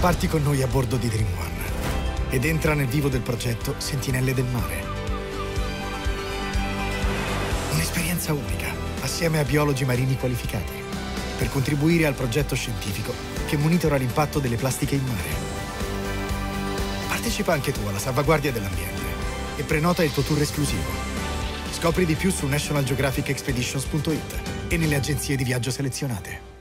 Parti con noi a bordo di Dream One ed entra nel vivo del progetto Sentinelle del Mare. Un'esperienza unica, assieme a biologi marini qualificati, per contribuire al progetto scientifico che monitora l'impatto delle plastiche in mare. Partecipa anche tu alla salvaguardia dell'ambiente e prenota il tuo tour esclusivo. Scopri di più su nationalgeographicexpeditions.it e nelle agenzie di viaggio selezionate.